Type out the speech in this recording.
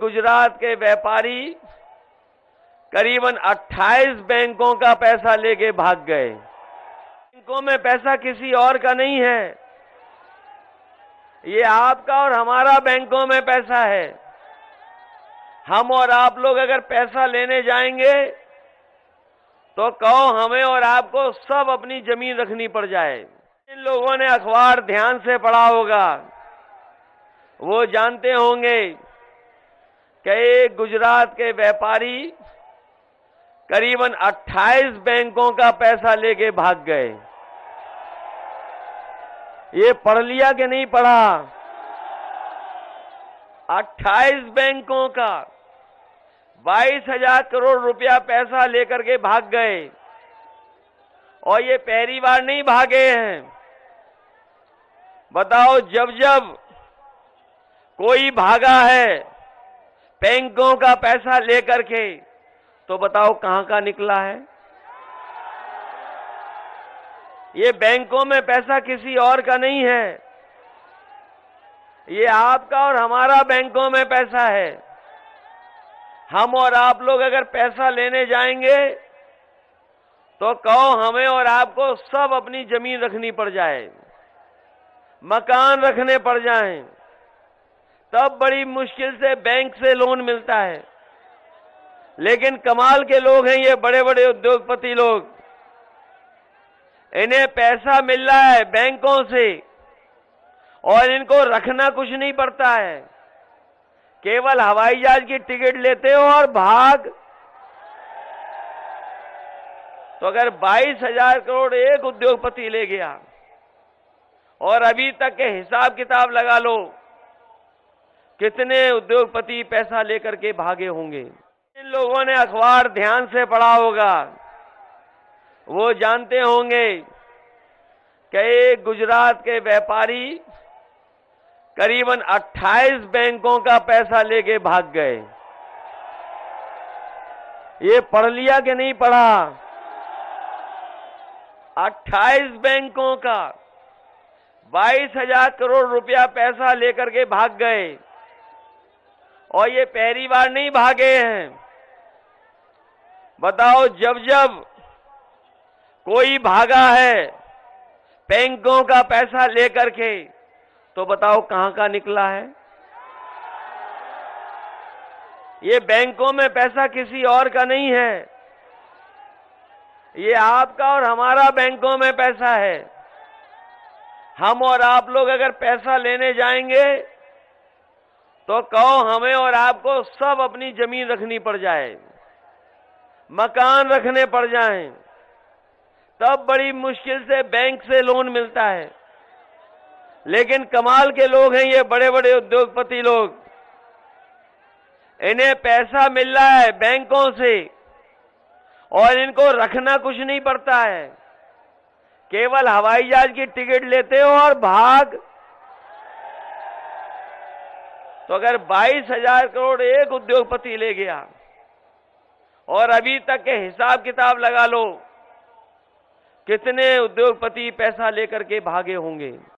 गुजरात के व्यापारी करीबन 28 बैंकों का पैसा लेके भाग गए। बैंकों में पैसा किसी और का नहीं है, ये आपका और हमारा बैंकों में पैसा है। हम और आप लोग अगर पैसा लेने जाएंगे तो कहो हमें और आपको सब अपनी जमीन रखनी पड़ जाए। इन लोगों ने अखबार ध्यान से पढ़ा होगा, वो जानते होंगे कि गुजरात के व्यापारी करीबन 28 बैंकों का पैसा लेके भाग गए। ये पढ़ लिया कि नहीं पढ़ा? 28 बैंकों का 22,000 करोड़ रुपया पैसा लेकर के भाग गए। और ये पहली बार नहीं भागे हैं। बताओ, जब जब कोई भागा है बैंकों का पैसा लेकर के, तो बताओ कहां का निकला है? ये बैंकों में पैसा किसी और का नहीं है, ये आपका और हमारा बैंकों में पैसा है। हम और आप लोग अगर पैसा लेने जाएंगे तो कहो हमें और आपको सब अपनी जमीन रखनी पड़ जाए, मकान रखने पड़ जाएं, तब बड़ी मुश्किल से बैंक से लोन मिलता है। लेकिन कमाल के लोग हैं ये बड़े बड़े उद्योगपति लोग, इन्हें पैसा मिल रहा है बैंकों से और इनको रखना कुछ नहीं पड़ता है, केवल हवाई जहाज की टिकट लेते हो और भाग। तो अगर 22,000 करोड़ एक उद्योगपति ले गया और अभी तक के हिसाब किताब लगा लो कितने उद्योगपति पैसा लेकर के भागे होंगे। इन लोगों ने अखबार ध्यान से पढ़ा होगा, वो जानते होंगे कि गुजरात के व्यापारी करीबन 28 बैंकों का पैसा लेके भाग गए। ये पढ़ लिया कि नहीं पढ़ा? 28 बैंकों का 22,000 करोड़ रुपया पैसा लेकर के भाग गए। और ये पहली बार नहीं भागे हैं। बताओ, जब जब कोई भागा है बैंकों का पैसा लेकर के, तो बताओ कहां का निकला है? ये बैंकों में पैसा किसी और का नहीं है, ये आपका और हमारा बैंकों में पैसा है। हम और आप लोग अगर पैसा लेने जाएंगे तो कहो हमें और आपको सब अपनी जमीन रखनी पड़ जाए, मकान रखने पड़ जाएं, तब बड़ी मुश्किल से बैंक से लोन मिलता है। लेकिन कमाल के लोग हैं ये बड़े बड़े उद्योगपति लोग, इन्हें पैसा मिल रहा है बैंकों से और इनको रखना कुछ नहीं पड़ता है, केवल हवाई जहाज की टिकट लेते हो और भाग। तो अगर 22,000 करोड़ एक उद्योगपति ले गया और अभी तक के हिसाब किताब लगा लो कितने उद्योगपति पैसा लेकर के भागे होंगे।